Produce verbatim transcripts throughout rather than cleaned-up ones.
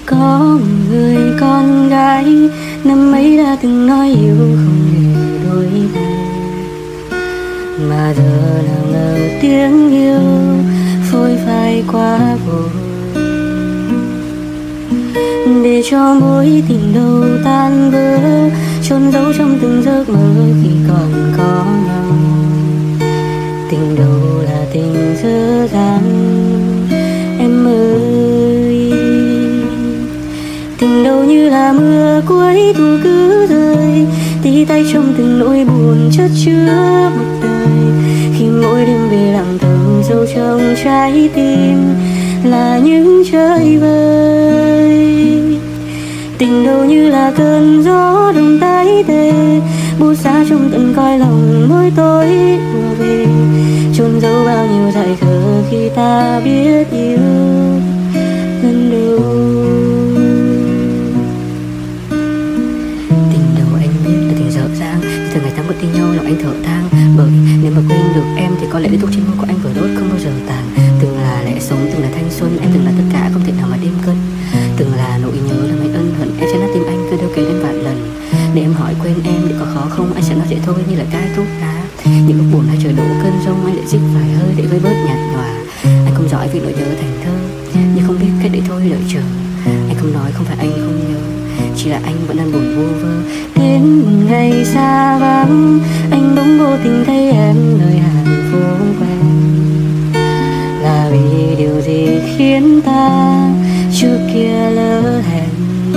Có một người con gái năm ấy đã từng nói yêu không để đôi bên, mà giờ nào ngờ tiếng yêu phôi phai quá vội, để cho mối tình đầu tan vỡ chôn giấu trong từng giấc mơ khi còn có nhau. Tình đầu là tình dở dang em ơi, tình đầu như là mưa cuối thu cứ rơi, tí tay trong từng nỗi buồn chất chứa một đời. Khi mỗi đêm về lặng thầm sâu trong trái tim là những chơi vơi. Tình đầu như là cơn gió đông tái tê, buốt giá trong tận cõi lòng mỗi tối mùa về, chôn giấu bao nhiêu dại khờ khi ta biết yêu lần đầu. Tình đầu anh biết là tình dở dang, nhưng từ ngày tháng vẫn tin nhau lòng anh thở than, bởi nếu mà quên được em thì có lẽ lưỡi thuốc trên môi của anh vừa đốt không bao giờ tàn. Từng là lẽ sống, từng là thanh xuân, em từng là tất cả không thể nào mà đêm cân. Từng là nỗi nhớ là mấy ân hận, em sẽ nát tim anh cứ đâu kể lên vạn lần. Để em hỏi quên em thì có khó không, anh sẽ nói vậy thôi như là cai thuốc lá. Những lúc buồn hay trời đổ cơn giông, anh lại dích vài hơi để vơi bớt nhạt nhòa. Anh không giỏi vì nỗi nhớ thành thơ, nhưng không biết cách để thôi đợi chờ. Anh không nói không phải anh không nhớ, chỉ là anh vẫn đang buồn vô vơ. Đến một ngày xa vắng, anh bỗng vô tình thấy em nơi hàng phố quen. Là vì điều gì khiến ta trước kia lỡ hẹn,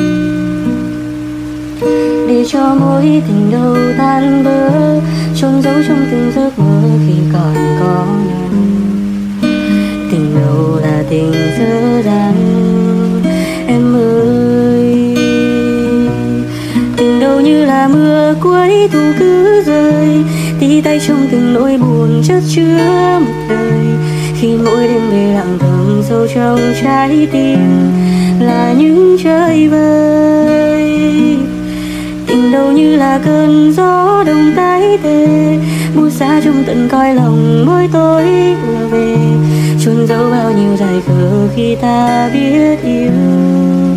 để cho mối tình đầu tan vỡ chôn giấu trong từng giấc mơ khi còn có nhau. Tình đầu là tình dở dang em ơi, tình đầu như là mưa cuối thu cứ rơi, tí tay trong từng nỗi buồn chất chứa một đời. Khi mỗi đêm về lặng thầm sâu trong trái tim là những chơi vơi. Tình đầu như là cơn gió đông tái tê, buốt giá trong tận cõi lòng mỗi tối vừa về, chôn giấu bao nhiêu dại khờ khi ta biết yêu.